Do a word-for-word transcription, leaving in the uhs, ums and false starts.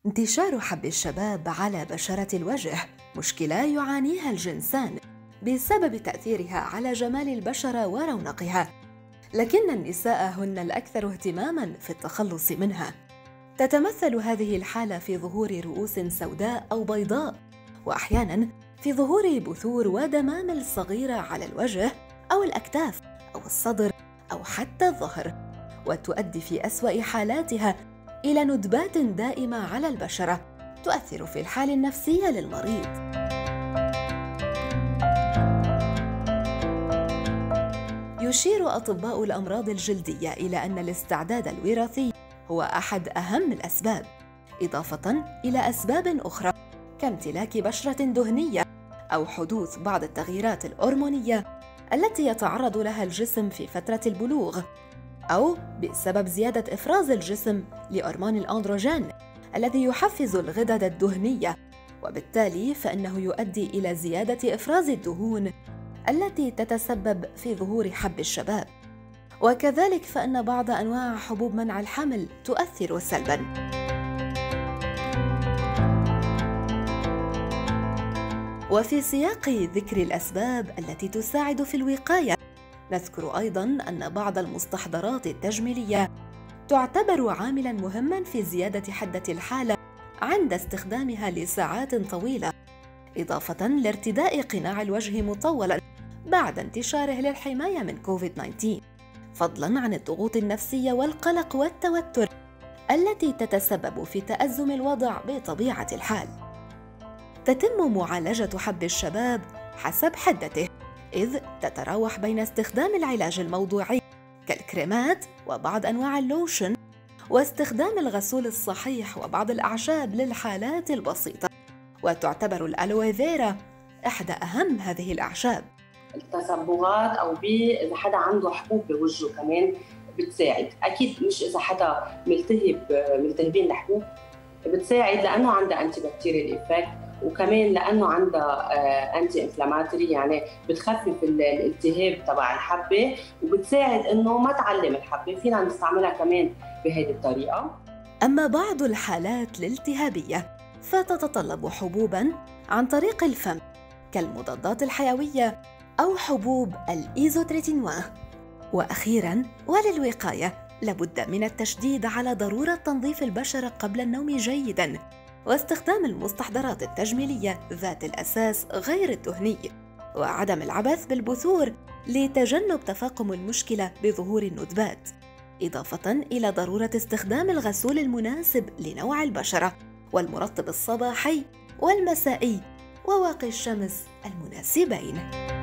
انتشار حب الشباب على بشرة الوجه مشكلة يعانيها الجنسان بسبب تأثيرها على جمال البشرة ورونقها، لكن النساء هن الأكثر اهتماماً في التخلص منها. تتمثل هذه الحالة في ظهور رؤوس سوداء أو بيضاء، وأحياناً في ظهور بثور ودمامل صغيرة على الوجه أو الأكتاف أو الصدر أو حتى الظهر، وتؤدي في أسوأ حالاتها إلى ندبات دائمة على البشرة تؤثر في الحالة النفسية للمريض. يشير أطباء الأمراض الجلدية إلى أن الاستعداد الوراثي هو أحد أهم الأسباب، إضافة إلى أسباب أخرى كامتلاك بشرة دهنية أو حدوث بعض التغييرات الهرمونية التي يتعرض لها الجسم في فترة البلوغ، أو بسبب زيادة إفراز الجسم لهرمون الأندروجين الذي يحفز الغدد الدهنية، وبالتالي فإنه يؤدي إلى زيادة إفراز الدهون التي تتسبب في ظهور حب الشباب. وكذلك فإن بعض أنواع حبوب منع الحمل تؤثر سلباً. وفي سياق ذكر الأسباب التي تساعد في الوقاية، نذكر أيضاً أن بعض المستحضرات التجميلية تعتبر عاملاً مهماً في زيادة حدة الحالة عند استخدامها لساعات طويلة، إضافة لارتداء قناع الوجه مطولاً بعد انتشاره للحماية من كوفيد تسعة عشر، فضلاً عن الضغوط النفسية والقلق والتوتر التي تتسبب في تأزم الوضع بطبيعة الحال. تتم معالجة حب الشباب حسب حدته، إذ تتراوح بين استخدام العلاج الموضوعي كالكريمات وبعض أنواع اللوشن، واستخدام الغسول الصحيح وبعض الأعشاب للحالات البسيطة، وتعتبر الألوفيرا إحدى أهم هذه الأعشاب. التصبغات أو بي إذا حدا عنده حبوب بوجهه كمان بتساعد، أكيد مش إذا حدا ملتهب ملتهبين الحبوب بتساعد لأنه عندها أنتي بكتيريال إيفكت، وكمان لأنه عندها أنتي إنفلاماتوري يعني بتخفف الالتهاب تبع الحبة وبتساعد إنه ما تعلم الحبة، فينا نستعملها كمان بهذه الطريقة. أما بعض الحالات الالتهابية فتتطلب حبوباً عن طريق الفم كالمضادات الحيوية أو حبوب الإيزوتريتينوا. وأخيراً وللوقاية لابد من التشديد على ضرورة تنظيف البشرة قبل النوم جيداً، واستخدام المستحضرات التجميلية ذات الأساس غير الدهني، وعدم العبث بالبثور لتجنب تفاقم المشكلة بظهور الندبات، إضافة إلى ضرورة استخدام الغسول المناسب لنوع البشرة والمرطب الصباحي والمسائي وواقي الشمس المناسبين.